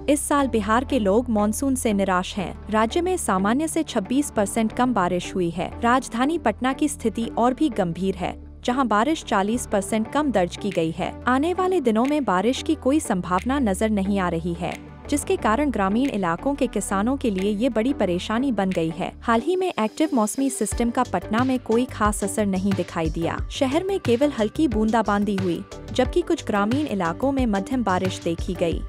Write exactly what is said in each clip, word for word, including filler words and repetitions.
इस साल बिहार के लोग मानसून से निराश हैं। राज्य में सामान्य से छब्बीस परसेंट कम बारिश हुई है। राजधानी पटना की स्थिति और भी गंभीर है, जहां बारिश चालीस परसेंट कम दर्ज की गई है। आने वाले दिनों में बारिश की कोई संभावना नजर नहीं आ रही है, जिसके कारण ग्रामीण इलाकों के किसानों के लिए ये बड़ी परेशानी बन गई है। हाल ही में एक्टिव मौसमी सिस्टम का पटना में कोई खास असर नहीं दिखाई दिया। शहर में केवल हल्की बूंदाबांदी हुई, जबकि कुछ ग्रामीण इलाकों में मध्यम बारिश देखी गई।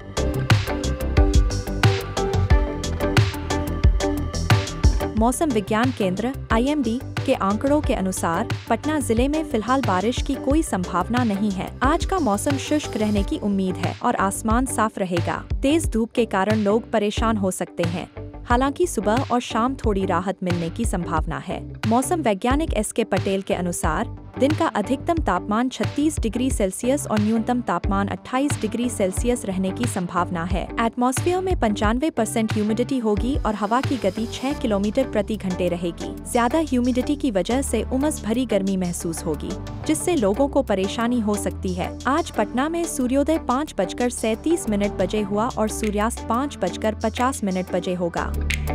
मौसम विज्ञान केंद्र आई एम डी के आंकड़ों के अनुसार पटना जिले में फिलहाल बारिश की कोई संभावना नहीं है। आज का मौसम शुष्क रहने की उम्मीद है और आसमान साफ रहेगा। तेज धूप के कारण लोग परेशान हो सकते हैं, हालांकि सुबह और शाम थोड़ी राहत मिलने की संभावना है। मौसम वैज्ञानिक एस के पटेल के अनुसार दिन का अधिकतम तापमान छत्तीस डिग्री सेल्सियस और न्यूनतम तापमान अट्ठाईस डिग्री सेल्सियस रहने की संभावना है। एटमॉस्फेयर में पंचानवे परसेंट ह्यूमिडिटी होगी और हवा की गति छह किलोमीटर प्रति घंटे रहेगी। ज्यादा ह्यूमिडिटी की वजह से उमस भरी गर्मी महसूस होगी, जिससे लोगों को परेशानी हो सकती है। आज पटना में सूर्योदय पाँच बजकर सैंतीस मिनट बजे हुआ और सूर्यास्त पाँच बजकर पचास मिनट बजे होगा।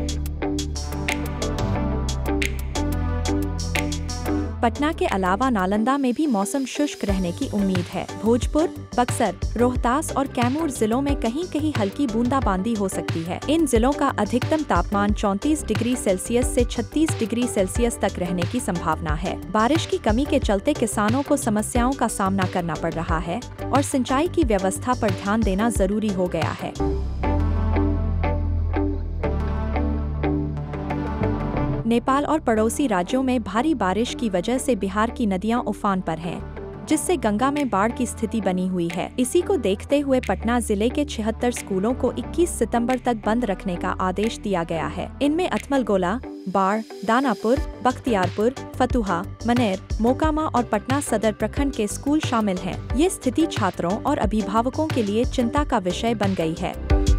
पटना के अलावा नालंदा में भी मौसम शुष्क रहने की उम्मीद है। भोजपुर, बक्सर, रोहतास और कैमूर जिलों में कहीं कहीं हल्की बूंदाबांदी हो सकती है। इन जिलों का अधिकतम तापमान चौंतीस डिग्री सेल्सियस से छत्तीस डिग्री सेल्सियस तक रहने की संभावना है। बारिश की कमी के चलते किसानों को समस्याओं का सामना करना पड़ रहा है और सिंचाई की व्यवस्था पर ध्यान देना जरूरी हो गया है। नेपाल और पड़ोसी राज्यों में भारी बारिश की वजह से बिहार की नदियां उफान पर हैं, जिससे गंगा में बाढ़ की स्थिति बनी हुई है। इसी को देखते हुए पटना जिले के छिहत्तर स्कूलों को इक्कीस सितंबर तक बंद रखने का आदेश दिया गया है। इनमें अथमलगोला, बाढ़, दानापुर, बख्तियारपुर, फतुहा, मनेर, मोकामा और पटना सदर प्रखंड के स्कूल शामिल हैं। ये स्थिति छात्रों और अभिभावकों के लिए चिंता का विषय बन गई है।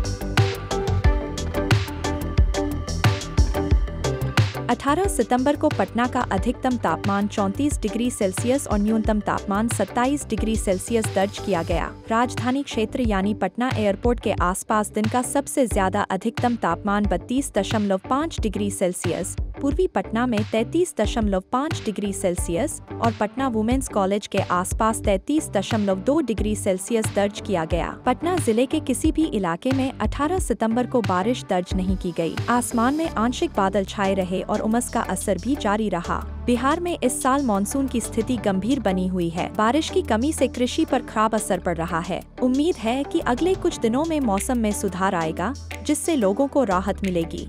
अठारह सितंबर को पटना का अधिकतम तापमान चौंतीस डिग्री सेल्सियस और न्यूनतम तापमान सत्ताईस डिग्री सेल्सियस दर्ज किया गया। राजधानी क्षेत्र यानी पटना एयरपोर्ट के आसपास दिन का सबसे ज्यादा अधिकतम तापमान बत्तीस दशमलव पाँच डिग्री सेल्सियस, पूर्वी पटना में तैंतीस दशमलव पाँच डिग्री सेल्सियस और पटना वुमेन्स कॉलेज के आसपास तैंतीस दशमलव दो डिग्री सेल्सियस दर्ज किया गया। पटना जिले के किसी भी इलाके में अठारह सितंबर को बारिश दर्ज नहीं की गई। आसमान में आंशिक बादल छाए रहे और उमस का असर भी जारी रहा। बिहार में इस साल मानसून की स्थिति गंभीर बनी हुई है। बारिश की कमी से कृषि पर खराब असर पड़ रहा है। उम्मीद है कि अगले कुछ दिनों में मौसम में सुधार आएगा, जिससे लोगों को राहत मिलेगी।